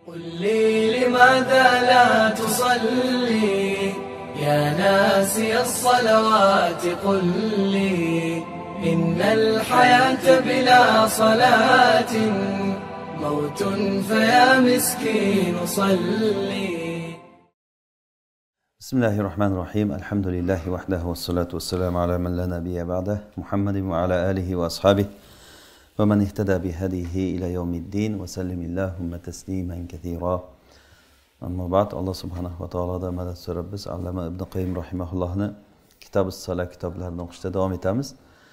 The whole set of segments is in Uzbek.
قل لي لماذا لا تصلي يا ناسي الصلوات قل لي إن الحياة بلا صلاة موت فيا مسكين صلي. بسم الله الرحمن الرحيم. الحمد لله وحده والصلاة والسلام على من لا نبي بعده محمد وعلى آله وأصحابه ومن اهتدى بهديه إلى يوم الدين وسلم اللهم تسليما كثيرا. أما بعد الله سبحانه وتعالى da madad so'rab biz Allama Ibn Qayyim rahimahullohni Kitob-us Sola kitoblarini o'qishda davom etamiz.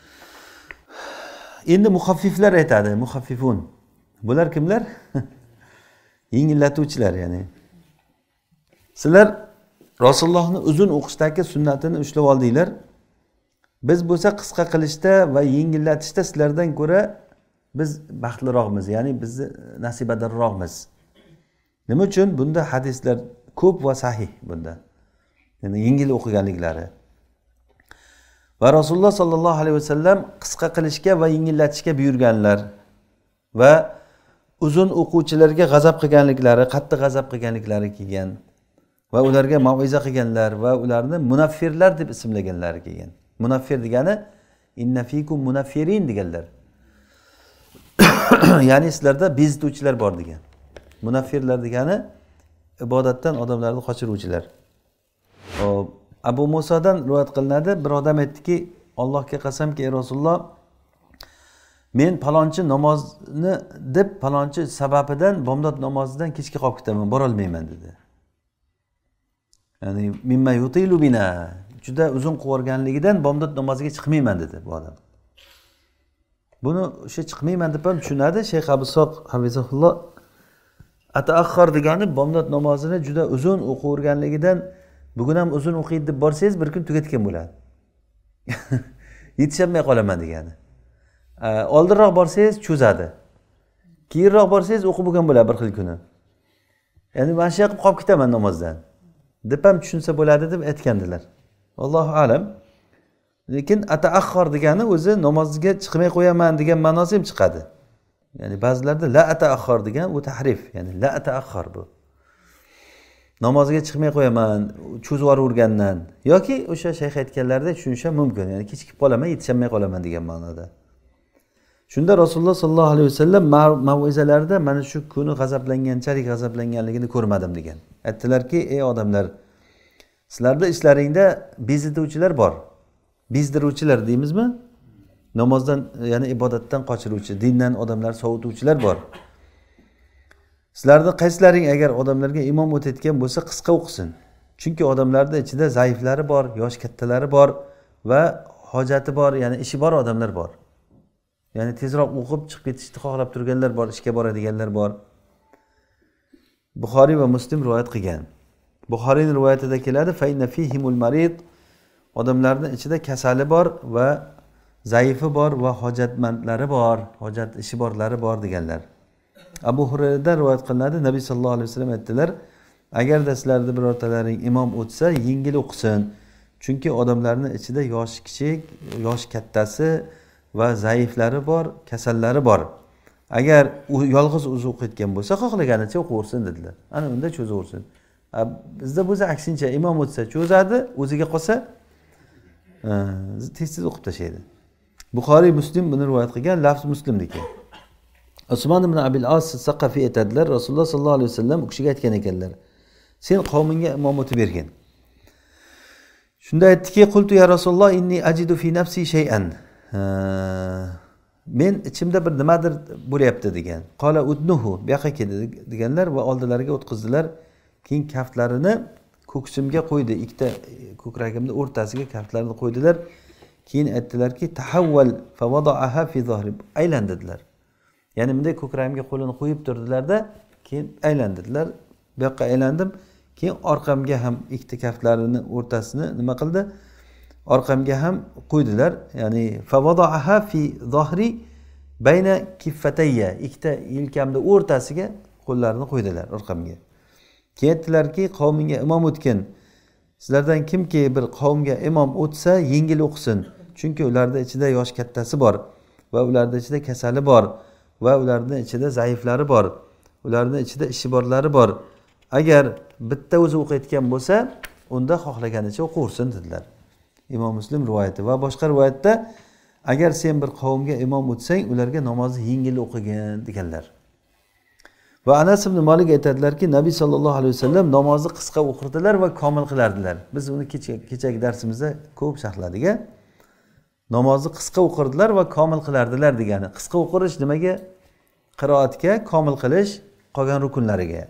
Endi muxaffiflar aytadi, muxaffifun. Bular kimlar? Yengillatuvchilar, ya'ni. Sizlar Rasulullohning uzun o'qishdagi sunnatini ushlab oldinglar. Biz bo'lsa qisqa qilishda va yengillatishda sizlardan ko'ra biz baxtliroqmiz, ya'ni biz nasibadarroqmiz. Nima uchun? Bunda hadislar ko'p va sahih bunda. Ya'ni yengil o'qiganliklari. Va Rasululloh sallallohu alayhi vasallam qisqa qilishga va yengillatishga buyurganlar va uzun o'quvchilarga g'azab qilganliklari, qattiq g'azab qilganliklari kelgan va ularga mau'iza qilganlar va ularni munaffirlar deb ismlaganlari kelgan. Munaffir degani inna fikum munaffirin deganlar. Ya'ni sizlarda bezituvchilar bor degan. Munaffirlar degani ibodatdan odamlarni qochiruvchilar. Abu Musodan rivoyat qilinadi, bir odam aytdiki, Allohga qasamki, ey Rasululloh, men palonchi namozni deb palonchi sababidan bomdod namozidan kechga qolib ketaman, bora olmayman dedi. Ya'ni mimma yutilu bina, juda uzun qilganligidan bomdod namoziga chiqmayman dedi bu odam. Buni o'sha chiqmayman deb ham tushunadi Shayx Abu Soq hafizahulloh. Ataaxxar degani bomdod namozini juda uzun o'qiverganligidan bugun ham uzun o'qiydi deb borsangiz bir kun tugatgan bo'ladi. Yetishmay qolaman degani. Oldinroq borsangiz cho'zadi. Keyinroq borsangiz o'qib bo'lgan bo'ladi bir xil kuni. Ya'ni mana shu qilib qolib ketaman namozdan deb ham tushunsa bo'ladi deb aytgandilar. Allohu alam. Lekin ataaxxar degani o'zi namozga chiqmay qo'yaman degan ma'nosi ham chiqadi. Ya'ni ba'zilarda la ataaxxar degan u tahrif, ya'ni la ataaxxar bu. Namozga chiqmay qo'yaman, cho'zib yuborgandan yoki o'sha shayx aytganlaridek tushunishi mumkin. Ya'ni kechikib qolaman, yetishmay qolaman degan ma'noda. Shunda Rasululloh sallallohu alayhi vasallam mau'izalarida mana shu kuni g'azablanganchalik g'azablanganligini ko'rmadim degan. Aytdilarki, ey odamlar, sizlarda ishlaringda bezituvchilar bor. Bezdiruvchilar deymizmi? Namozdan, ya'ni ibodatdan qochiruvchi, dindan odamlar sovutuvchilar bor. Sizlarning qaysilaring agar odamlarga imom o'tayotgan bo'lsa qisqa o'qisin. Chunki odamlarning ichida zaiflari bor, yosh kattalari bor va hojati bor, ya'ni ishi bor odamlar bor. Ya'ni tezroq o'qib chiqib ketishni xohlab turganlar bor, ishga boradiganlar bor. Buxoriy va Muslim rivoyat qilgan. Buxoriyning rivoyatida keladi, fa inna fihimul marid, odamlarning ichida kasali bor va zaifi bor va hojatmandlari bor, hojat ishi borlari bor deganlar. Abu Hurayradan rivoyat qilinadi, Nabiy sallallohu alayhi vasallam aytdilar, agarda sizlarda birortalaring imom o'tsa, yengil o'qisin. Chunki odamlarning ichida yoshi kichik, yoshi kattasi va zaiflari bor, kasallari bor. Agar u yolg'iz o'zi o'qiyotgan bo'lsa, xohlaganicha o'qiversin dedilar. Ana unda cho'zaversin. Bizda bo'lsa aksincha, imom o'tsa cho'zadi, o'ziga qolsa tez-tez o'qib tashlaydi. Buxoriy Muslim buni rivoyat qilgan, lafz Muslimniki. Usmon ibn Abil As Saqafi aytadilar, Rasululloh sallallohu alayhi vasallam u kishiga aytgan ekanlar, sen qavmingga imom o'tib bergin. Shunda aytdiki, qultu ya Rasululloh inni ajidu fi nafsi shay'an. Men ichimda bir nimadir bo'lyapti degan. Qala udnuhu, bu yoqqa keldi deganlar va oldilariga o'tkazdilar. Keyin kaftlarini ko'ksimga qo'ydi, ikkita ko'kragimning o'rtasiga kaftlarini qo'ydilar. Keyin aytdilarki, tahawwal fa wada'aha fi zahri. Aylandilar. Ya'ni bunday ko'kragimga qo'lini qo'yib turdilarda, keyin aylandilar. Bu yoqqa aylandim, keyin orqamga ham ikkita kaftlarini o'rtasini nima qildi? Orqamga ham qo'ydilar. Ya'ni fa wada'aha fi zahri bayna kiffatayya. Ikkita yelkamning o'rtasiga qo'llarini qo'ydilar orqamga. Keyin aytdilarki, qavminga imom o'tgan. Sizlardan kimki bir qavmga imom o'tsa, yengil o'qisin. Chunki ularda ichida yosh kattasi bor va ularda ichida kasali bor va ularning ichida zaiflari bor ularni ichida ishi borlari bor. Agar bitta o'zi o'qiyotgan bo'lsa, unda xohlaganicha o'qirsin dedilar. Imom Muslim rivoyati va boshqa rivoyatda agar sen bir qavmga imom o'tsang, ularga namozni yengil o'qigin deganlar. Va Anas ibn Malik aytadilarki, Nabiy sallallohu alayhi vasallam namozni qisqa o'qirdilar va komil qilardilar. Biz uni kechagi darsimizda ko'p sharhladik. Namozni qisqa o'qirdilar va komil qilardilar degani. Qisqa o'qirish nimaga? Qiroatga, komil qilish, qolgan rukunlariga.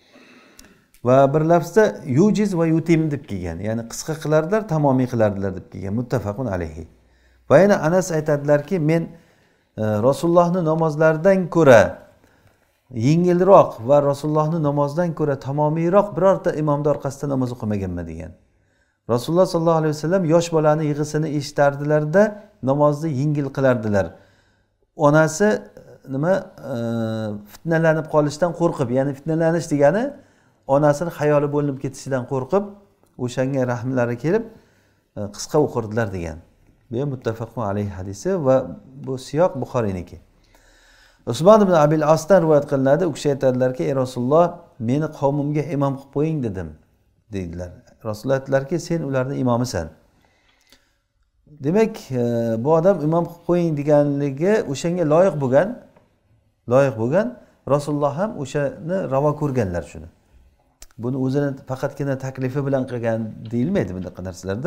Va bir lafzda yujiz va yutim deb kelgan. Ya'ni qisqa qilardilar, tamomiy qilardilar deb kelgan. Muttafaqun alayhi. Va yana Anas aytadilarki, men Rasulullohning namozlaridan ko'ra yengilroq va Rasulullohning namozidan ko'ra tamomiyroq birorta imomning orqasida namoz o'qimaganman degan. Rasululloh sallallohu alayhi vasallam yosh bolani yig'isini eshitardilarda namozni yengil qilardilar. Onasi nima fitnalanib qolishdan qo'rqib, ya'ni fitnalanish degani onasini xayoli bo'linib ketishidan qo'rqib, o'shanga rahmlari kelib qisqa o'qirdilar degan. Bu muttafaqun alayhi hadisi va bu siyoq Buxoriyniki. Usmon ibn Abil Asdan rivoyat qilinadi. U kishi aytadilarki, ey Rasululloh, meni qavmimga imom qilib qo'ying dedim, dedilar. Rasululloh aytdilarki, sen ularning imomisan. Demak, bu odam imom qilib qo'ying deganligi o'shanga loyiq bo'lgan. Rasululloh ham o'shani ravo ko'rganlar shuni. Buni o'zini faqatgina taklifi bilan qilgan deyilmaydi bunaqa narsalarda.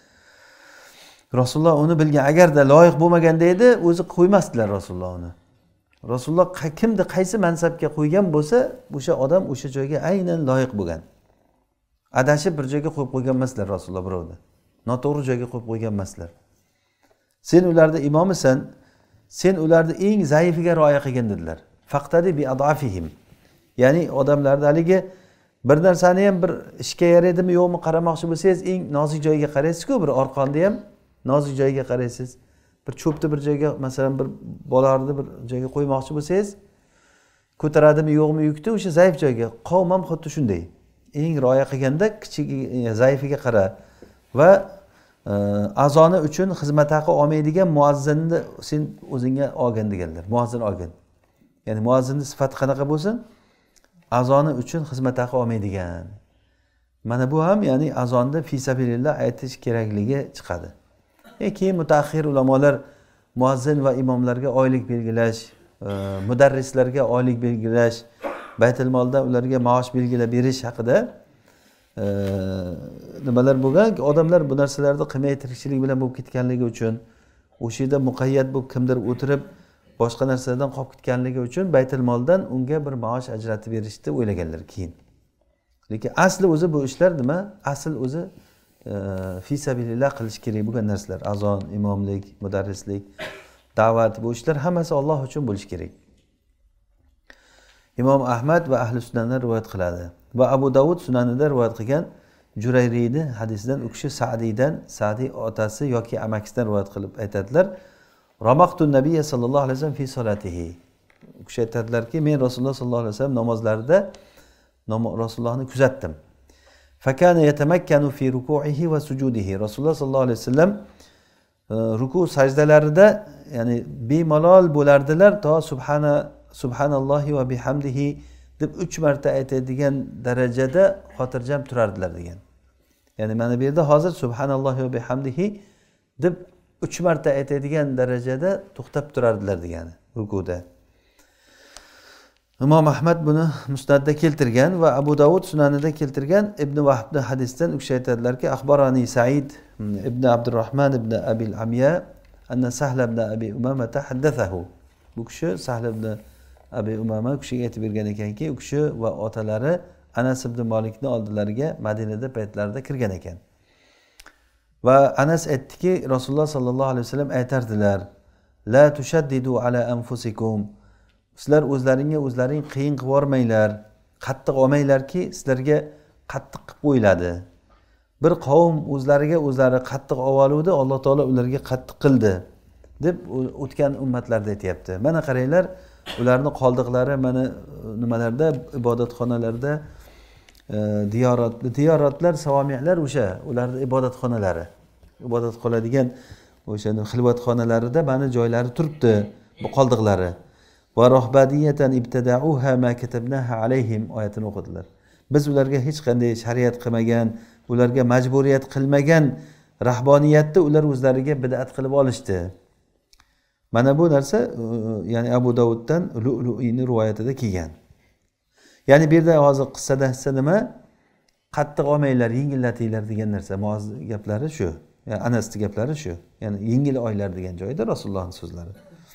Rasululloh uni bilgan, agarda loyiq bo'lmaganda edi, o'zi qo'ymasdilar Rasululloh uni. Rasululloh kimni qaysi mansabga qo'ygan bo'lsa, o'sha odam o'sha joyga aynan loyiq bo'lgan. Adashib bir joyga qo'yib qo'ygan emaslar Rasululloh birovni. Noto'g'ri joyga qo'yib qo'ygan emaslar. Sen ularning imomisan, sen ularning eng zaifiga rioya qilgan dedilar. Faqtadi bi adafihim. Ya'ni odamlarda haligi bir narsani ham bir ishga yaraydimi yo'qmi qaramoqchi bo'lsangiz, eng nozik joyiga qaraysiz-ku, bir orqonni ham nozik joyiga qaraysiz. Bir cho'pni bir joyga, masalan, bir bolarni bir joyga qo'ymoqchi bo'lsangiz, ko'taradimi yo'qmi yukni o'sha zaif joyga. Qavm ham xuddi shunday. Eng rioya qilganda kichik zaifiga qara va azoni uchun xizmat haqi olmaydigan muazzinni sen o'zingga olgin deganlar. Muazzin olgin. Ya'ni muazzinning sifati qanaqa bo'lsin? Azoni uchun xizmat haqi olmaydigan. Mana bu ham ya'ni azonda fi sabilillah aytish kerakligi chiqadi. Keyin mutaaxir ulamolar muazzin va imomlarga oylik belgilash, mudarrislarga oylik belgilash, baytul molda ularga maosh belgilab berish haqida nimalar bo'lgan? Odamlar bu narsalarni qilmay tirikchilik bilan bo'lib ketganligi uchun, o'sha yerda muqayyat bo'lib kimdir o'tirib boshqa narsalardan qolib ketganligi uchun baytul moldan unga bir maosh ajratib berishni o'ylaganlar keyin. Lekin asli o'zi bu ishlar nima? Asl o'zi fi sabilillah qilish kerak bo'lgan narsalar. Azon, imomlik, mudarrislik, da'vat, bu ishlar hammasi Alloh uchun bo'lish kerak. Imom Ahmad va ahli sunnatlar rivoyat qiladi. Va Abu Davud sunanida rivoyat qilgan Jurayriyni hadisidan u kishi Sa'diy otasi yoki amakisidan rivoyat qilib aytadilar. Ramaqtu nabiyya sallallohu alayhi vasallam fi solatihi. U kishi aytadilarki, men Rasululloh sallallohu alayhi vasallam namozlarida Rasulullohni kuzatdim. Fakana yatamakkanu fi ruku'ihi va sujudihi. Rasululloh sallallohu alayhi vasallam ruku sajdalarida ya'ni bemalol bo'lardilar to subhanallohi va bihamdihi deb 3 marta aytadigan darajada xotirjam turardilar degan. Ya'ni mana bu yerda hozir subhanallohi va bihamdihi deb 3 marta aytadigan darajada to'xtab turardilar degani rukuda. Imom Ahmad buni Musnadda keltirgan va Abu Davud sunanida keltirgan. Ibn Wahbning hadisdan u kishi aytadilarki, axbarani Sa'id ibn Abdurrahman ibn Abil Amya anna Sahl ibn Abi Umama tahaddathahu. Bu kishi Sahl ibn Abi Umama kishiga aytib bergan ekanki, u kishi va otalari Anas ibn Malikni oldilariga Madinada paytlarida kirgan ekan. Va Anas aytdiki, Rasululloh sallallohu alayhi vasallam aytardilar: "La tushaddidu ala anfusikum." Sizlar o'zlaring qiyin qilib yormanglar, qattiq olmanglarki, sizlarga qattiq qilib qo'yiladi. Bir qavm o'zlari qattiq oluvdi, Alloh taolo ularga qattiq qildi deb o'tgan ummatlarda aytayapti. Mana qaranglar, ularning qoldiqlari mana nimalarda, ibodatxonalarda, diyoratlar, savomiylar o'sha, ularning ibodatxonalari. Ibodat qiladigan o'sha xilvatxonalarida mana joylari turibdi, bu qoldiqlari. va rohbaniyatan ibtada'uha ma katabnaha alayhim oyatini o'qidilar. Biz ularga hech qanday shariat qilmagan, ularga majburiyat qilmagan rahboniyatni ular o'zlariga bid'at qilib olishdi. Mana bu narsa ya'ni Abu Davuddan Lu'lu'iyning rivoyatida kelgan. Ya'ni bu yerda hozir qissada nima? Qattiq olmanglar, yengillatinglar degan narsa. Muoz gaplari shu. Yani Anasning gaplari shu. Ya'ni yengil oylar degan joyda Rasulullohning so'zlari.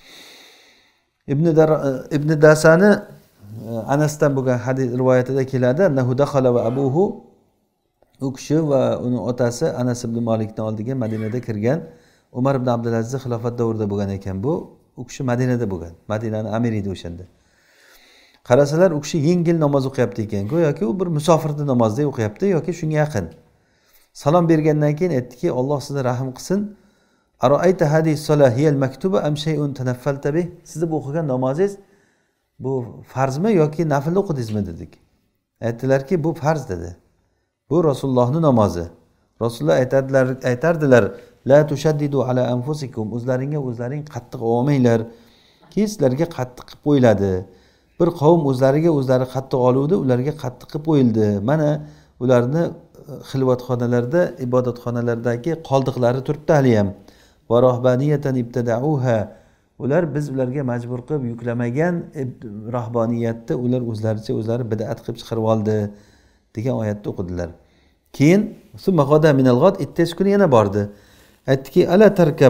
Ibn Dasani Anasdan bo'lgan hadis rivoyatida keladi, "Nahu dakhala va abuhu" u kishi va uning otasi Anas ibn Malikning oldiga Madinada kirgan. Umar ibn Abdulaziz xilofat davrida bo'lgan ekan bu. U kishi Madinada bo'lgan. Madinaning amiri edi o'shanda. Qarasalar u kishi yengil namoz o'qiyapti ekan. Go'yoki u bir musofirning namozida o'qiyapti yoki shunga yaqin. Salom bergandan keyin aytdiki, Alloh sizni rahim qilsin. Aroayta hadis salahiyal maktuba am shay'un tanaffalta bih? Siz bu o'qigan namozingiz bu farzmi yoki nafl o'qidingizmi dedik. Aytdilarki, bu farz dedi. Bu Rasulullohning namozi. Rasululloh aytardilar, la tushaddidu ala anfusikum, o'zlaring qattiq olmanglar, ki sizlarga qattiq qilib qo'yiladi. Bir qavm o'zlari qattiq oluvdi, ularga qattiq qilib qo'yildi. Mana ularni xilvatxonalarda, ibodatxonalardagi qoldiqlari turibdi hali ham. Va rohbaniyatan ibtada'uha, ular biz ularga majbur qilib yuklamagan rahboniyatni ular o'zlari bid'at qilib chiqarib oldi degan oyatni o'qidilar. Keyin summa g'ada minal g'ad, ertasi kuni yana bordi. Aytdiki, ala tarkab,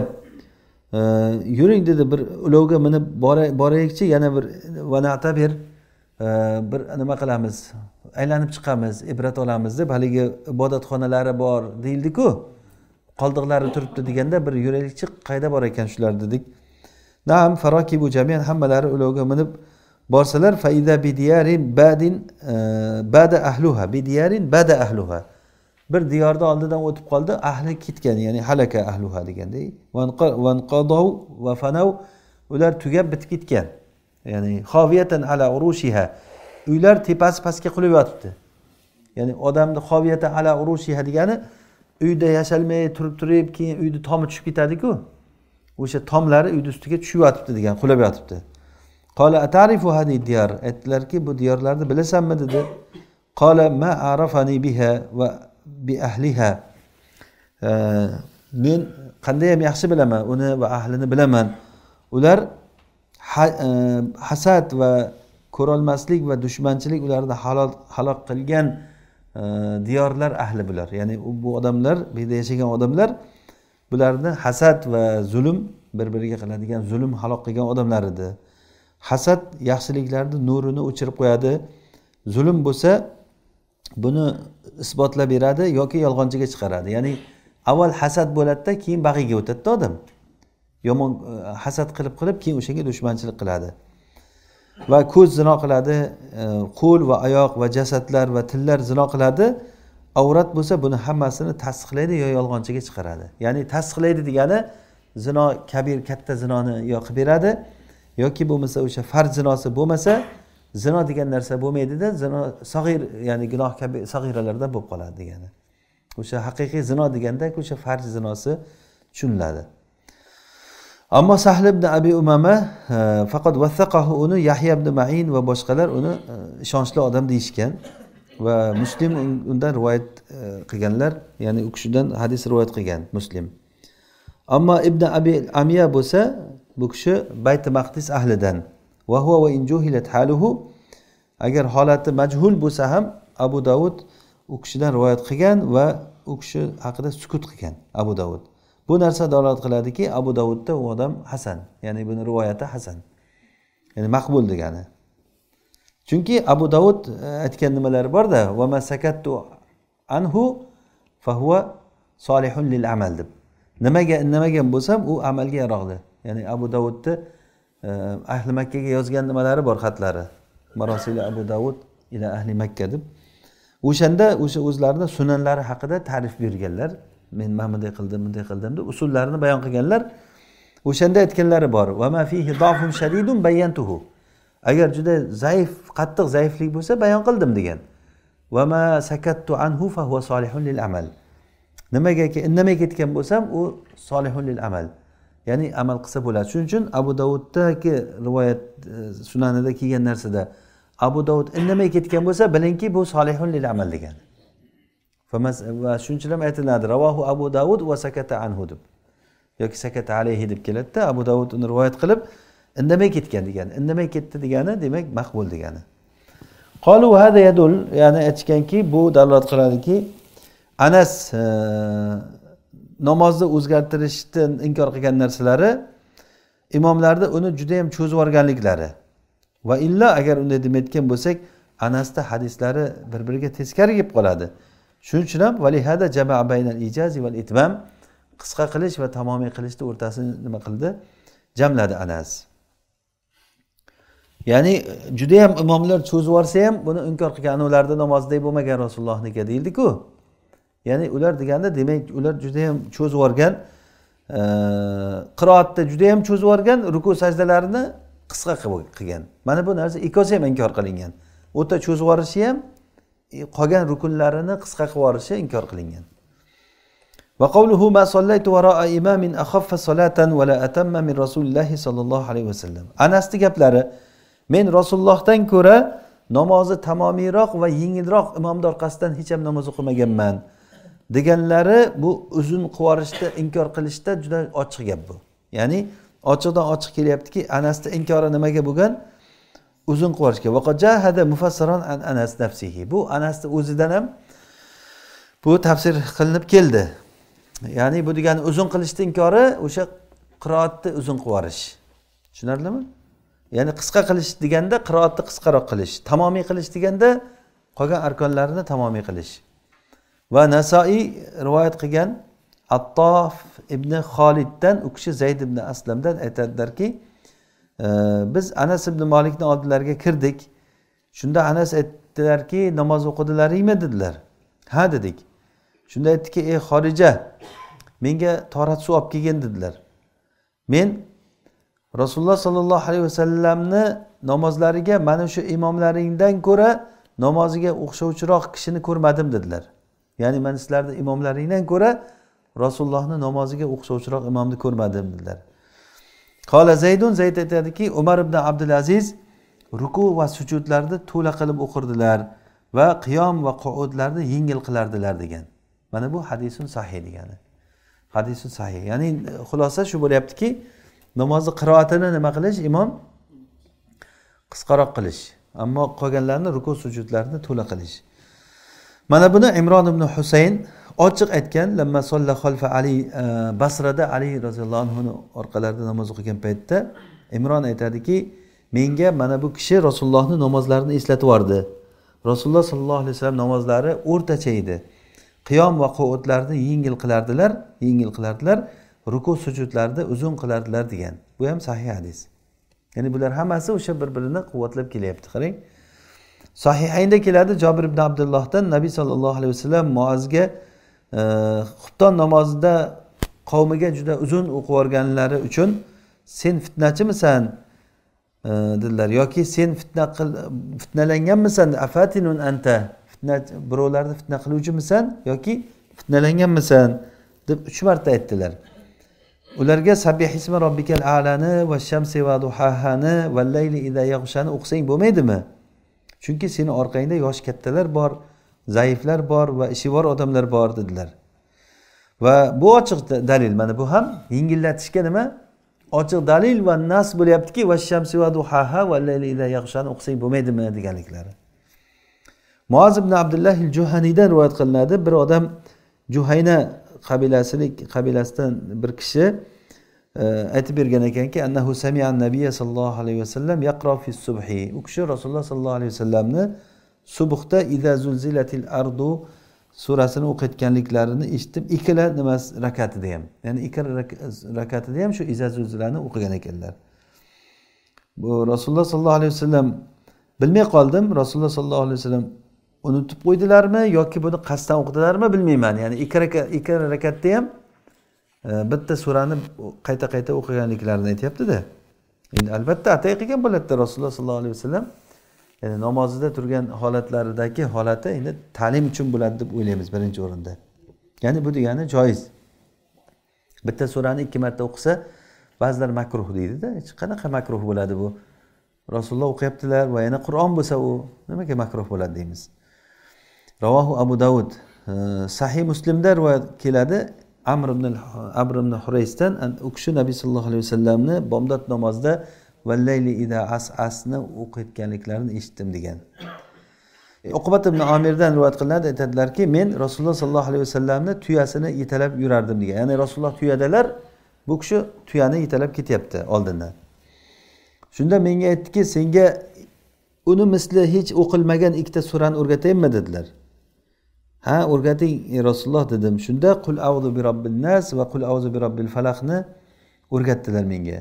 yuring dedi, bir ulovga minib boraylikchi, yana bir vana'tabir, bir nima qilamiz, aylanib chiqamiz, ibrat olamiz deb haligi ibodatxonalari bor deyildi-ku. Qoldiqlari turibdi deganda bir yuraylikchi, qayda bor ekan shular dedik. Naam farakibu jami'an, hammalari ulovga minib borsalar, fa iza bidiyarin badin bada ahluha, bidiyarin bada ahluha. Bir diyorda oldidan o'tib qoldi, ahli ketgan, ya'ni halaka ahluha deganda. Vanqadaw va fanaw, ular tugab bitib ketgan. Ya'ni xoviyatan ala urushiha, uylar tepasi pastga qulib yotibdi. Ya'ni odamni xoviyatan ala urushiha degani uyda yashalmay turib keyin uyni tomi tushib ketadi-ku. O'sha tomlari uyning ustiga tushib yotibdi degan, qulab yotibdi. Qala atarifu hadi diyar, aytdilarki, bu diyorlarni bilasanmi dedi. Qala ma arafani biha va bi ahliha, men qanday ham yaxshi bilaman, uni va ahlini bilaman. Ular hasad va ko'rolmaslik va dushmanchilik ularni halok qilgan diyorlar ahli bular. Ya'ni bu odamlar, bu yerda yashagan odamlar bularni hasad va zulm, bir-biriga qiladigan zulm halok qilgan odamlar edi. Hasad yaxshiliklarning nurini o'chirib qo'yadi. Zulm bo'lsa buni isbotlab beradi yoki yolg'onchiga chiqaradi. Ya'ni avval hasad bo'ladi-da, keyin bag'iga o'tadi odam. Yomon hasad qilib keyin o'shanga dushmanchilik qiladi. Va ko'z zino qiladi, qo'l va oyoq va jasadlar va tillar zino qiladi. Avrat bo'lsa buni hammasini tasdiqlaydi yo yolg'onchiga chiqaradi. Ya'ni tasdiqlaydi degani zino kabir, katta zinoni yo qilib beradi yoki bo'lmasa o'sha farz zinosi bo'lmasa zino degan narsa bo'lmaydi-da, zino sag'ir, ya'ni gunoh kabi sag'iralardan bo'lib qoladi degani. O'sha haqiqiy zino deganda o'sha farz zinosi tushuniladi. Ammo Sahl ibn Abi Umama faqat vassaqahu, uni Yahya ibn Ma'in va boshqalar uni ishonchli odam deyishgan va Muslim undan rivoyat qilganlar, ya'ni u kishidan hadis rivoyat qilgan Muslim. Ammo Ibn Abi Amiya bo'lsa, bu kishi Bayt Maqdis ahlidan. Va huwa wa in juhilat haluhu, agar holati majhul bo'lsa ham Abu Davud u kishidan rivoyat qilgan va u kishi haqida sukut qilgan Abu Davud. Bu narsa dalolat qiladiki, Abu Davudda u odam hasan, ya'ni buni rivoyati hasan. Ya'ni maqbul degani. Chunki Abu Davud aytgan nimalari bor-da, va ma sakattu anhu fa huwa solihun lil amal deb. Nimagan bo'lsam u amalga yaroqli. Ya'ni Abu Davudda ahli Makkaga yozgan nimalari bor, xatlari. Marosili Abu Davud ila ahli Makka deb. O'shanda o'sha o'zlarining sunanlari haqida ta'rif berganlar. Men mana bunday qildim deb usullarini bayon qilganlar. O'shanda aytganlari bor. Va ma fihi da'fun shadidun bayyantuhu. Agar juda zaif, qattiq zaiflik bo'lsa bayon qildim degan. Va ma sakattu anhu fa huwa solihun lil amal. Nimaga indamay ketgan bo'lsam u solihun lil amal. ya'ni amal qilsa bo'ladi. Shuning uchun Abu Davuddagi rivoyat sunanida kelgan narsada Abu Davud indamay ketgan bo'lsa, bilingki bu solihun lil amal degan. Va shuning uchun ham aytiladi ravohu Abu Davud va sakata anhu deb yoki sakata alayhi deb keladi. Abu Davud uni rivoyat qilib indamay ketgan degani. Indamay ketdi degani demak maqbul degani. Qalu hada yadul, ya'ni aytganki bu dalolat qiladiki Anas namozni o'zgartirishdan inkor qilgan narsalari imomlarda uni juda ham cho'zib yuborganliklari. Va illa agar unday demayotgan bo'lsak, Anasda hadislari bir-biriga teskari kelib qoladi. Shuning uchun ham valihada jamaa baynal ijazi val itmam, qisqa qilish va tamomiy qilishni o'rtasini nima qildi? Jamladi Anas. Ya'ni juda ham imomlar cho'zib yuborsa ham buni inkor qilgan, ularda namozdek bo'lmagan Rasulullohniki deyildi-ku. Ya'ni ular deganda demak ular juda ham cho'zib yuborgan, qiroatda juda ham cho'zib yuborgan, ruku sajdalarini qisqa qilgan. Mana bu narsa ikkosi ham inkor qilingan. O'ta cho'zib yuborishi ham, qolgan rukunlarini qisqa qilib yuborishi inkor qilingan. Va qawluhu ma sallaytu wara'a imamin akhaffa salatan wa la atamma min Rasulillah sallallohu alayhi vasallam. Anasning gaplari, men Rasulullohdan ko'ra namozni tamomiyroq va yengilroq imomning orqasidan hech ham namoz o'qimaganman deganlari bu uzun qivorishda inkor qilishda juda ochiq gap bu. Ya'ni ochiqdan ochiq kelyaptiki, Anasning inkori nimaga bo'lgan? Uzun qivorishga. Va qajahada mufassiran an Anas nafsihi. Bu Anasning o'zidan ham bu tafsir qilinib keldi. Ya'ni bu degani uzun qilishning inkori o'sha qiroatni uzun qilvorish. Tushunarlimi? Ya'ni qisqa qilish deganda qiroatni qisqaroq qilish, tamomiy qilish deganda qolgan arkonlarini tamomiy qilish. Va Nasoiy rivoyat qilgan Attof ibn Xoliddan, u kishi Zayd ibn Aslamdan aytadilarki, biz Anas ibn Malikning oldilariga kirdik. Shunda Anas aytdilarki, namoz o'qidilaringmi dedilar. Ha dedik. Shunda aytdiki, ey Xorija, menga torat suv olib kelgin dedilar. Men Rasululloh sallallohu alayhi vasallamni namozlariga mana shu imomlaringdan ko'ra namoziga o'xshovchiroq kishini ko'rmadim dedilar. Ya'ni men sizlarning imomlaringdan ko'ra Rasulullohning namoziga o'xshovchiroq imomni ko'rmadim dedilar. Qala Zaydun, Zayd aytadiki, Umar ibn Abdul Aziz ruku va sujudlarni to'la qilib o'qirdilar va qiyom va qu'udlarni yengil qilardilar degan. Mana bu hadisun sahih degani. Hadisun sahih. Ya'ni xulosa shu bo'lyaptiki, namozni qiroatini nima qilish? Imom qisqaroq qilish, ammo qolganlarni ruku sujudlarini to'la qilish. Mana buni Imron ibn Husayn ochiq aytgan, lamma solla xalfa Ali, Basrada Ali roziyallohu anhu orqalarida namoz o'qigan paytda Imron aytadiki, menga mana bu kishi Rasulullohning namozlarini eslatib yubordi. Rasululloh sallallohu alayhi vasallam namozlari o'rtacha edi. Qiyom va qu'udlarni yengil qilardilar, ruku sujudlarni uzun qilardilar degan. Bu ham sahih hadis. Ya'ni bular hammasi o'sha bir-birini quvvatlab kelyapti. Qarang. Sahihaynda keladi, Jabir ibn Abdullohdan Nabiy sallallohu alayhi vasallam Muozga xufton namozida qavmiga juda uzun o'qib o'rganlari uchun sen fitnachimisan dedilar yoki sen fitnalanganmisan, afatinun anta, birovlarni fitna qiluvchimisan yoki fitnalanganmisan deb 3 marta aytdilar. Ularga sabbih ismi robbikal a'lani va shamsi va duhahani va layli idha yaghshani o'qisang bo'lmaydimi? Chunki seni orqangda yosh kattalar bor, zaiflar bor va ishi bor odamlar bor dedilar. Va bu ochiq dalil. Mana bu ham yengillatishga nima? Ochiq dalil va nas bo'lyaptiki, va shamsi va duhaha va layli idha yaghshani o'qisang bo'lmaydimi deganliklari. Muoz ibn Abdullah al-Juhanidan rivoyat qilinadi. Bir odam Juhayna qabilasidan bir kishi aytib bergan ekanki, annahu sami'a an-nabiy sallallohu alayhi vasallam yaqra fi subhi. U kishi Rasululloh sallallohu alayhi vasallamni subhda idza zulzilatil ardu surasini o'qitganliklarini eshitib, ikkala rakatida ham, ya'ni ikkala rakatida ham shu idza zulzilani o'qigan ekanlar. Bu Rasululloh sallallohu alayhi vasallam bilmay qoldim, Rasululloh sallallohu alayhi vasallam unutib qo'ydilarmi yoki buni qasddan o'qidilarmi bilmayman. Ya'ni ikkala rakatda ham bitta surani qayta o'qiganliklarini aytayapti-da. Endi albatta atay qilgan bo'ladi Rasululloh sallallohu alayhi vasallam. Ya'ni namozida turgan holatlaridagi holati endi ta'lim uchun bo'ladi deb o'ylaymiz birinchi o'rinda. Ya'ni bu degani joiz. Bitta surani 2 marta o'qisa, ba'zilar makruh deydida. Hech qanaqa makruh bo'ladi bu? Rasululloh o'qiyaptilar va yana Qur'on bo'lsa u nimaga makruh bo'ladi deymiz. Ravohu Abu Davud. Sahih Muslimda rivoyat keladi. Amr ibn Huraysdan u kishi Nabiy sallallohu alayhi vasallamni bomdod namozida vallayli ida as'asni o'qiyotganliklarini eshitdim degan. Uqbat ibn Amirdan rivoyat qilinadi, aytadilarki, men Rasululloh sallallohu alayhi vasallamni tuyasini yetalab yurardim degan. Ya'ni Rasululloh tuyadalar, bu kishi tuyani yetalab ketyapti oldindan. Shunda menga aytdiki, senga uni misli hech o'qilmagan ikkita surani o'rgataymi dedilar. Ha, o'rgating Rasululloh dedim. Shunda qul a'udhu bi robbin nas va qul a'udhu bi robbil falaqni o'rgatdilar menga.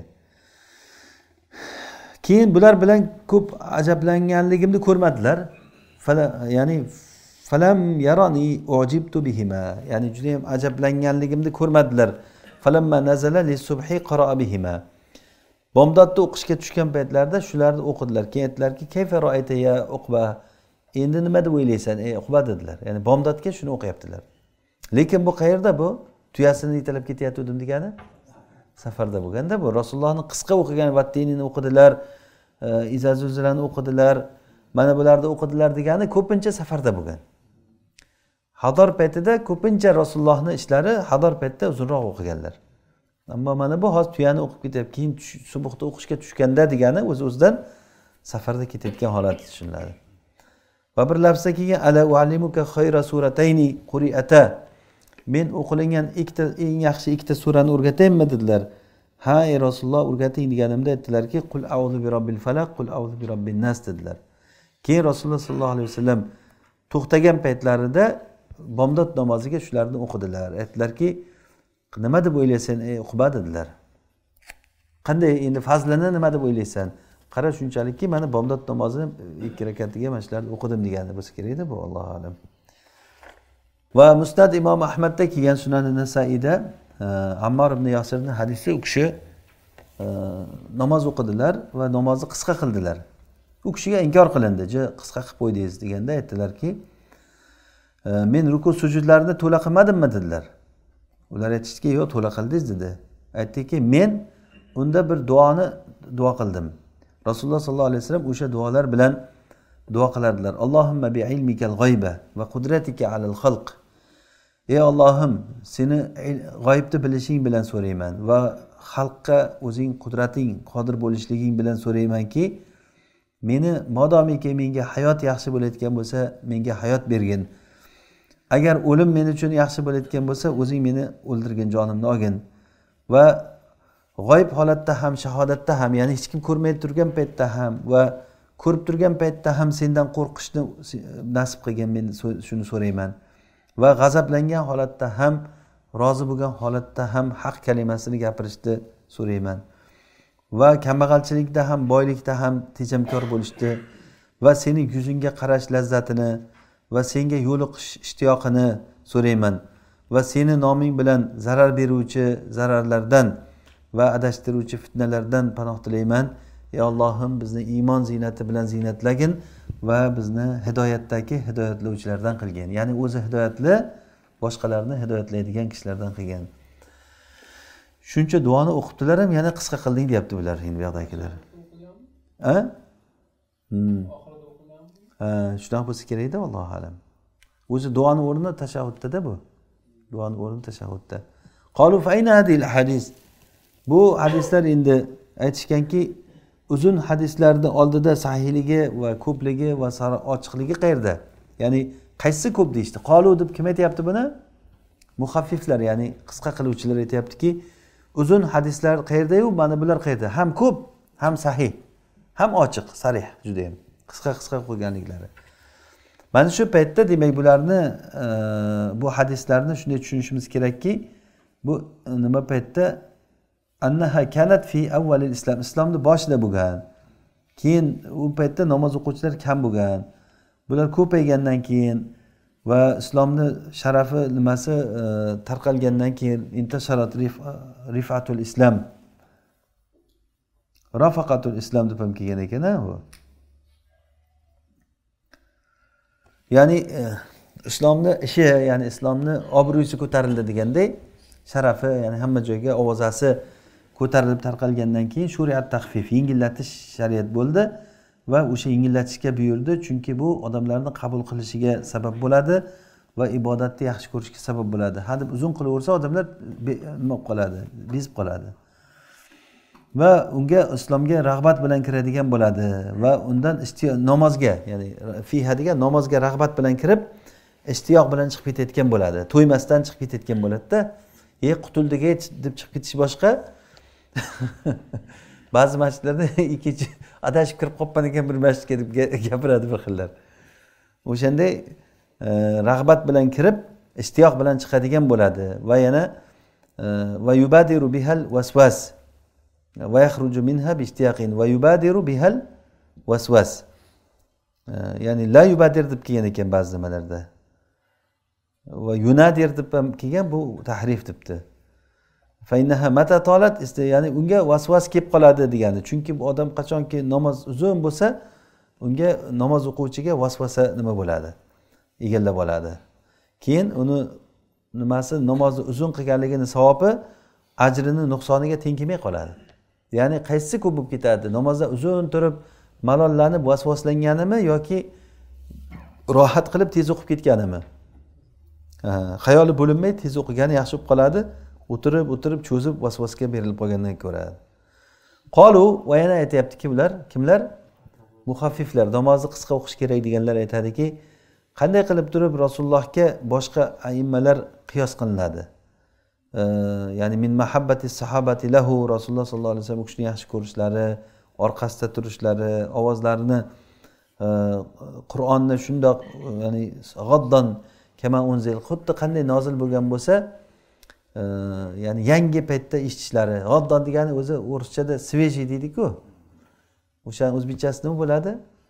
Keyin bular bilan ko'p ajablanganligimni ko'rmadilar. Ya'ni falam yarani ujibtu bihima. Ya'ni juda ham ajablanganligimni ko'rmadilar. Falamma nazala lis-subhi qara'a bihima. Bomdodda o'qishga tushgan paytlarda shularni o'qidilar. Keyin aytdilarki, "Kayfa ra'ayta ya Uqba?" Endi nima deb o'ylaysan, ey Uqba dedilar. Ya'ni bomdodga shuni o'qiyaptilar. Lekin bu qayerda bu? Tuyasini yetalab ketayotgandim degani safarda bo'lganda bu. Rasulullohning qisqa o'qigan vattinini o'qidilar, izazuzlarni o'qidilar, mana bularni o'qidilar degani ko'pincha safarda bo'lgan. Hador paytida ko'pincha Rasulullohning ishlari hador paytda uzunroq o'qiganlar. Ammo mana bu hozir tuyani o'qib ketyapti, keyin subuhda o'qishga tushganda degani o'z-o'zidan safarda ketayotgan holat tushuniladi. Va bir lafzda kelgan ala uallimuka khayra suratayni quri'ata. Men o'qilingan eng yaxshi ikkita surani o'rgataymi dedilar. Ha ey Rasululloh o'rgating deganimda aytdilarki, qul a'udhu bi robbil falaq, qul a'udhu bi robbin nas dedilar. Keyin Rasululloh sallallohu alayhi vasallam to'xtagan paytlarida bomdod namoziga shularni o'qidilar. Aytdilarki, nima deb o'ylaysan ey Uqba dedilar. Qanday endi fazlini nima deb o'ylaysan? Qara shunchalikki mana bomdod namozini 2 rakatiga mana shularni o'qidim degani bo'lsa kerak-da bu, Allohu a'lam. Va Musnad Imom Ahmadda kelgan Sunan Nasaiyda Ammar ibn Yasirning hadisi, u kishi namoz o'qidilar va namozni qisqa qildilar. U kishiga inkor qilindi, qisqa qilib qo'ydingiz deganda aytdilarki, men ruku sujudlarni to'la qilmadimmi dedilar. Ular aytishdiki, yo'q, to'la qildingiz dedi. Aytdiki, men unda bir duo qildim. Rasululloh sallallohu alayhi vasallam o'sha duolar bilan duo qilardilar. Allohumma bi ilmikal g'ayba va qudratika alal xalq. Ey Allohim, seni g'oyibni bilishing bilan so'rayman va xalqqa o'zing qudrating, qodir bo'lishliging bilan so'raymanki, meni modomiki menga hayot yaxshi bo'layotgan bo'lsa, menga hayot bergin. Agar o'lim men uchun yaxshi bo'layotgan bo'lsa, o'zing meni o'ldirgin, jonimni olgin. Va g'oyib holatda ham, shahodatda ham, ya'ni hech kim ko'rmay turgan paytda ham va ko'rib turgan paytda ham sendan qo'rqishni nasib qilgin, men shuni so'rayman. Va g'azablangan holatda ham, rozi bo'lgan holatda ham haq kalimasini gapirishni so'rayman. Va kambag'alchilikda ham, boylikda ham tejamkor bo'lishni va sening yuzingga qarash lazzatini va senga yo'liqish ishtiyoqini so'rayman. Va seni noming bilan zarar beruvchi zararlardan va adashtiruvchi fitnalardan panoh tilayman. Ey Allohim, bizni iymon ziynati bilan ziynatlagin va bizni hidoyatdagi hidoyatlovchilardan qilgin. Ya'ni o'zi hidoyatli, boshqalarni hidoyatlaydigan kishilardan qilgan. Shuncha duoni o'qibdilar ham yana qisqa qilding deyapti ular endi bu yoqdagilar. Ha? Shunaqa bo'lsa kerak-da, Allohu a'lam. O'zi duoni o'rni tashahhudda bu. Duoni o'rni tashahhudda. Qalu fa ayna hadil hadis. Bu hadislar endi aytishganki, uzun hadislarning oldida sahihligi va ko'pligi va ochiqligi qayerda? Ya'ni qaysi ko'p deydi? Qalu deb kim aytayapti buni? Muhaffiflar, ya'ni qisqa qiluvchilar aytayaptiki, uzun hadislar qayerda-yu, mana bular qayerda? Ham ko'p, ham sahih, ham ochiq, sarih juda ham. Qisqa qo'yganliklari. Mana shu paytda demak bularni bu hadislarni shunday tushunishimiz kerakki, bu nima paytda annaha kanat fi avvalil islam, islomning boshida bo'lgan. Keyin u paytda namoz o'quvchilar kam bo'lgan. Bular ko'paygandan keyin va islomning sharafi nimasi tarqalgandan keyin intasharat rifatul islam, rafaqatul islam deb ham kelgan ekan-a bu. Ya'ni islomni ishi, ya'ni islomni obro'si ko'tarildi deganday, sharafi, ya'ni hamma joyga ovozasi ko'tarilib tarqalgandan keyin shariat taxfif, yengillatish shariat bo'ldi va o'sha yengillatishga buyurdi, chunki bu odamlarni qabul qilishiga sabab bo'ladi va ibodatni yaxshi ko'rishga sabab bo'ladi. Hadeb uzun qilaversa odamlar nima bo'lib qoladi, bezib qoladi. Va unga islomga rag'bat bilan kiradigan bo'ladi va undan namozga, ya'ni fiha degan namozga rag'bat bilan kirib, ishtiyoq bilan chiqib ketayotgan bo'ladi. To'ymasdan chiqib ketayotgan bo'ladida, qutuldik deb chiqib ketish boshqa. Ba'zi masjidlarda ikkinchi adashib kirib qolgan ekan bir masjidga deb gapiradi bir xillar. O'shanday rag'bat bilan kirib, ishtiyoq bilan chiqadigan bo'ladi va yana va yubadiru bihal waswas va yakhruju minha bi ishtiyaqin va yubadiru bihal waswas. Ya'ni la yubadir deb kelgan ekan ba'zi nimalarda. Va yunadir deb ham kelgan, bu tahrif debdi. Fa innaha mata tolat, ya'ni unga vasvas kelib qoladi degani. Chunki bu odam qachonki namoz uzun bo'lsa, unga namoz o'quvchiga vasvasa nima bo'ladi? Egallab oladi. Keyin uni nimasi namozni uzun qilganligini savobi ajrini nuqsoniga teng kelmay qoladi. Ya'ni qaysi ko'p bo'lib ketadi? Namozda uzun turib malollanib vasvaslanganimi yoki rohat qilib tez o'qib ketganimi? Xayoli bo'linmay tez o'qigani yaxshi bo'lib qoladi. O'tirib cho'zib vasvasga berilib qolgandan ko'ra. Qolu va yana aytayaptiki ular, kimlar? Muhaffiflar, namozni qisqa o'qish kerak deganlar aytadiki, qanday qilib turib Rasulullohga boshqa aimmalar qiyos qilinadi? Ya'ni min mahabbati sahabati lahu, Rasululloh sollallohu alayhi vasallam o'qishni yaxshi ko'rishlari, orqasida turishlari, ovozlarini Qur'onni shundoq, ya'ni g'addan kama unzil, xuddi qanday nozil bo'lgan bo'lsa, ya'ni yangi paytda eshitishlari. G'addan degani o'zi o'rischada sveji deydi-ku. O'sha o'zbekchasi nima bo'ladi?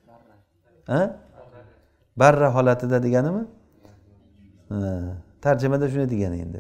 Barra holatida deganimi? Tarjimada shuni degan endi.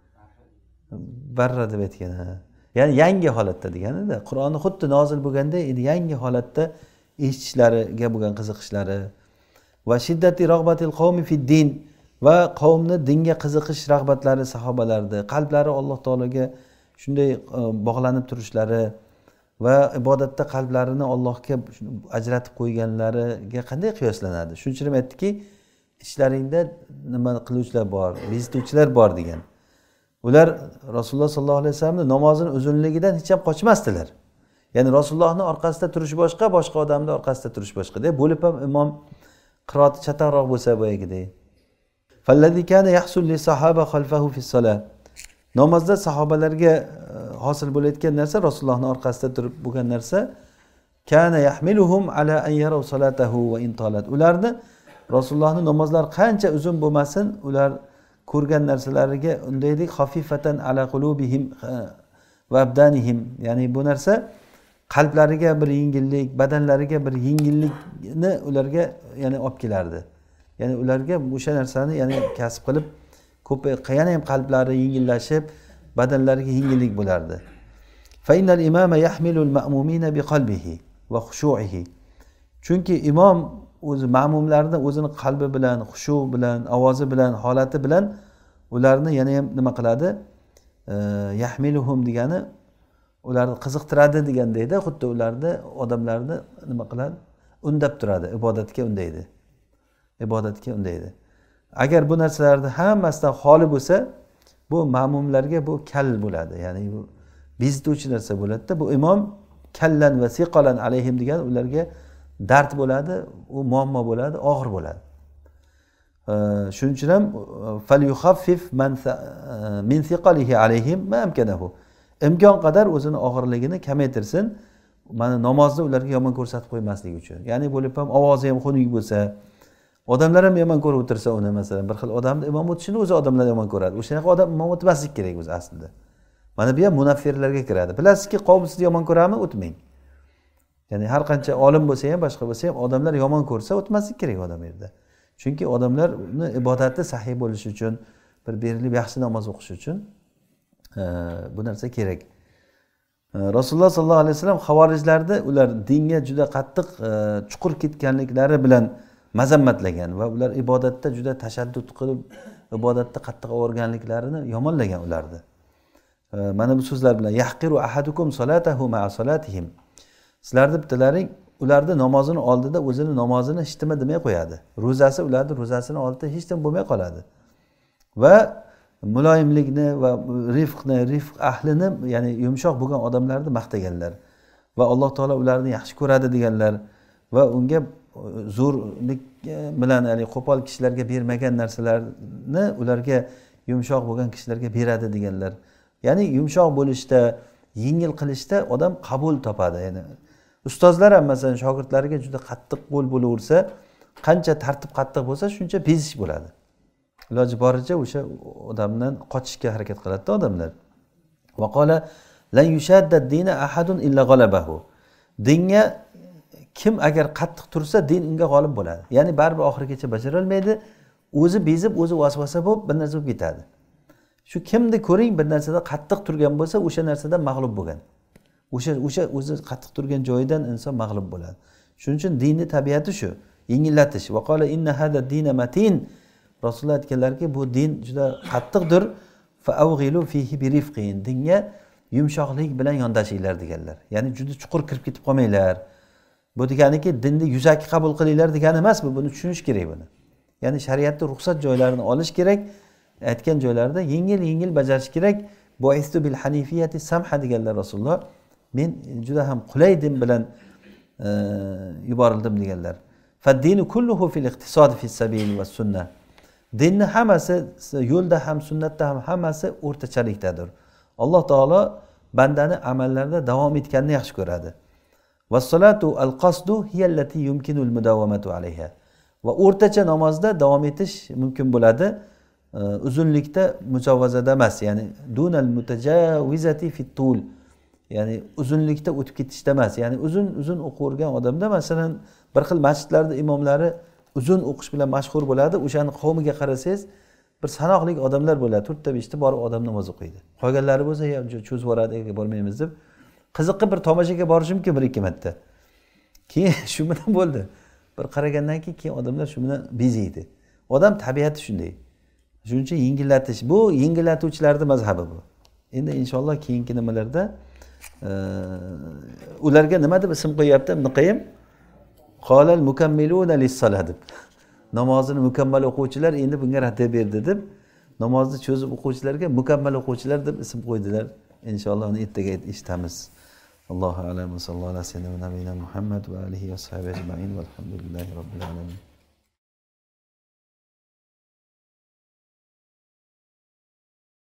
Barra deb aytgan. Ya'ni yangi holatda degani-da. Qur'onni xuddi nozil bo'lganda endi yangi holatda eshitishlariga bo'lgan qiziqishlari va shiddati rag'batil qawmi fid din va qavmni dinga qiziqish rag'batlari sahobalarda, qalblari Alloh taologa shunday bog'lanib turishlari va ibodatda qalblarini Allohga ajratib qo'yganlariga qanday qiyoslanadi? Shuning uchun aytdiki, ishlaringda nima qiluvchilar bor, bezituvchilar bor degan. Ular Rasululloh sollallohu alayhi vasallamning namozini uzunligidan hech ham qochmasdilar. Ya'ni Rasulullohning orqasida turish boshqa, boshqa odamning orqasida turish boshqa. Deb bo'lib ham imom qiroati chataqroq bo'lsa bo'yagidek. Fallazi kana yahsul li sahaba khalfahu fi salah. Namozda sahobalarga hosil bo'layotgan narsa, Rasulullohning orqasida turib bo'lgan narsa, kana yahmiluhum ala an yaraw salatahu wa in talat. Ularni Rasulullohning namozlari qancha uzun bo'lmasin, ular ko'rgan narsalariga undaylik xafifatan ala qulubihim va abdanihim. Ya'ni bu narsa qalblariga bir yengillik, badanlariga bir yengillikni ularga ya'ni olib kelardi. Ya'ni ularga o'sha narsani ya'ni kasb qilib ko'p yana ham qalblari yengillashib, badanlariga yengillik bo'lardi. Fa innal imama yahmilul ma'mumina biqalbihi va khushu'ihi. Chunki imom o'zi ma'mumlarni o'zini qalbi bilan, xushu bilan, ovozi bilan, holati bilan ularni yana ham nima qiladi? Yahmiluhum degani ularni qiziqtiradi degandayda, xuddi ularni odamlarni nima qiladi? Undab turadi, ibodatga undaydi. Ibodatga undaydi. Agar bu narsalarning hammasidan xoli bo'lsa, bu ma'mumlarga bu kal bo'ladi. Ya'ni bu bezituvchi narsa bo'ladi-da. Bu imom kallan va siqalan alayhim degan ularga dard bo'ladi, u muammo bo'ladi, og'ir bo'ladi. Shuning uchun ham falyukhaffif min siqalihi alayhim ma amkanahu. Imkon qadar o'zini og'irligini kamaytirsin. Mana namozni ularga yomon ko'rsatib qo'ymaslik uchun. Ya'ni bo'lib ham ovozi ham xunuk bo'lsa, odamlar ham yomon ko'rib o'tirsa uni, masalan, bir xil odamni imom o'tishini o'zi odamlar yomon ko'radi. O'shanaqa odam imom o'tmaslik kerak o'zi aslida. Mana bu ham munaffirlarga kiradi. Bilasizki, qavm sizni yomon ko'rami, o'tmang. Ya'ni har qancha olim bo'lsa ham, boshqa bo'lsa ham odamlar yomon ko'rsa o'tmaslik kerak odam yerda. Chunki odamlarni ibodati sahih bo'lishi uchun, bir berilib yaxshi namoz o'qish uchun bu narsa kerak. Rasululloh sollallohu alayhi vasallam xavorijlarni ular dinga juda qattiq chuqur ketganliklari bilan mazammatlagan va ular ibodatda juda tashaddud qilib, ibodatda qattiq o'rganliklarini yomonlagan ularni. mana bu so'zlar bilan yahqiru ahadukum salatahu ma'a salatihim. Sizlarni bittalaring ularni namozini oldida o'zini namozini hech nima demay qo'yadi. Ro'zasi ularni ro'zasini oldida hech nima bo'lmay qoladi. Va muloyimlikni va rifq ahlini, ya'ni yumshoq bo'lgan odamlarni maqtaganlar va Alloh taolo ularni yaxshi ko'radi deganlar va unga zo'rlik bilan, ya'ni qo'pol kishilarga bermagan narsalarni ularga yumshoq bo'lgan kishilarga beradi deganlar. Ya'ni yumshoq bo'lishda, yengil qilishda odam qabul topadi. Ya'ni ustozlar ham masalan shogirdlariga juda qattiq qo'l bo'laversa, qancha tartib qattiq bo'lsa, shuncha bezish bo'ladi. Iloji boricha o'sha odamdan qochishga harakat qiladi odamlar. Va qala la yushadda dina ahadun illa g'alabahu. Dinga kim agar qattiq tursa, din unga g'olib bo'ladi. Ya'ni baribir oxirigacha bajara olmaydi, o'zi bezib, o'zi vasvasa bo'lib bir narsa bo'lib ketadi. Shu kimni ko'ring bir narsada qattiq turgan bo'lsa, o'sha narsadan mag'lub bo'lgan. O'sha o'zi qattiq turgan joyidan inson mag'lub bo'ladi. Shuning uchun dinning tabiati shu, yengillatish. Va qala inna hada dina matin. Rasululloh aytganlarki, bu din juda qattiqdir. Fa awghilu fihi bi rifqin. Dinga yumshoqlik bilan yondashinglar deganlar. Ya'ni juda chuqur kirib ketib qolmanglar. Bu deganiki dinni yuzaki qabul qilinglar degani emas bu. Buni tushunish kerak buni. Ya'ni shariatda ruxsat joylarini olish kerak. Aytgan joylarda yengil bajarish kerak. Bu'istu bil hanifiyati samha deganlar Rasululloh. Men juda ham qulay din bilan yuborildim deganlar. Faddinu kulluhu fil iqtisod fi sabil va sunnah. Dinni hammasi yo'lda ham sunnatda ham hammasi o'rtachalikdadir. Alloh taolo bandani amallarda davom etganini yaxshi ko'radi. Vas-salatu al-qasdu hiya allati yumkinu al-mudawamatu alayha. Va o'rtacha namozda davom etish mumkin bo'ladi. Uzunlikda mujovazada emas, ya'ni dunal mutajawizati fi tul. Ya'ni uzunlikda o'tib ketishda emas. Ya'ni uzun o'qigan odamda masalan bir xil masjidlarda imomlari uzun o'qish bilan mashhur bo'ladi. O'shani qavmiga qarasangiz bir sanoqli odamlar bo'ladi. 4 ta 5 ta borib odam namoz o'qiydi. Qolganlari bo'lsa, cho'zib boradi, bormaymiz deb qiziqib bir tomoshaga borishim mumkin 1-2 marta. Keyin shu bilan bo'ldi. Bir qaragandan keyin odamlar shu bilan beziydi. Odam tabiati shunday. Shuning uchun yengillatish, bu yengillatuvchilarning mazhabi bu. Endi inshaalloh keyingi nimalarda ularga nima deb ism qo'yapti? Ibn Qayyim qolal mukammiluna lis-salah deb. Namozini mukammal o'quvchilar endi bunga radda berdi deb, namozni cho'zib o'quvchilarga mukammal o'quvchilar deb ism qo'ydilar. Inshaalloh uni ertaga eshitamiz. Allohu a'lam va sallallohu alayhi va sallam Muhammad va alihi va sahbihi ajma'in. Valhamdulillahi robbil alamin.